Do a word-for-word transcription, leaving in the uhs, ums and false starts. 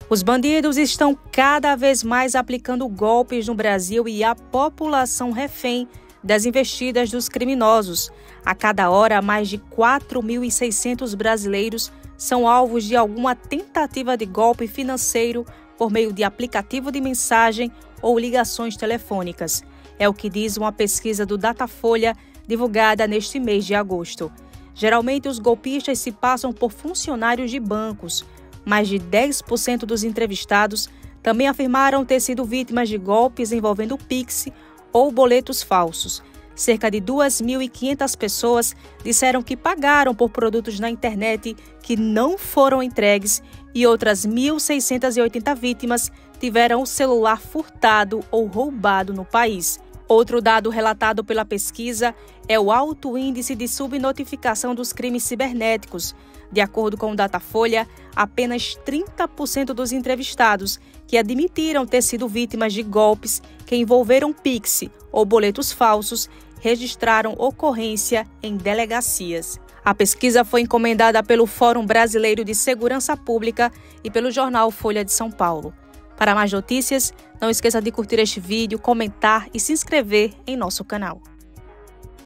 Os bandidos estão cada vez mais aplicando golpes no Brasil e a população refém das investidas dos criminosos. A cada hora, mais de quatro mil e seiscentos brasileiros são alvos de alguma tentativa de golpe financeiro por meio de aplicativo de mensagem ou ligações telefônicas. É o que diz uma pesquisa do Datafolha divulgada neste mês de agosto. Geralmente, os golpistas se passam por funcionários de bancos. Mais de dez por cento dos entrevistados também afirmaram ter sido vítimas de golpes envolvendo Pix ou boletos falsos. Cerca de duas mil e quinhentas pessoas disseram que pagaram por produtos na internet que não foram entregues e outras mil seiscentas e oitenta vítimas tiveram o celular furtado ou roubado no país. Outro dado relatado pela pesquisa é o alto índice de subnotificação dos crimes cibernéticos. De acordo com o Datafolha, apenas trinta por cento dos entrevistados que admitiram ter sido vítimas de golpes que envolveram Pix ou boletos falsos registraram ocorrência em delegacias. A pesquisa foi encomendada pelo Fórum Brasileiro de Segurança Pública e pelo jornal Folha de São Paulo. Para mais notícias, não esqueça de curtir este vídeo, comentar e se inscrever em nosso canal.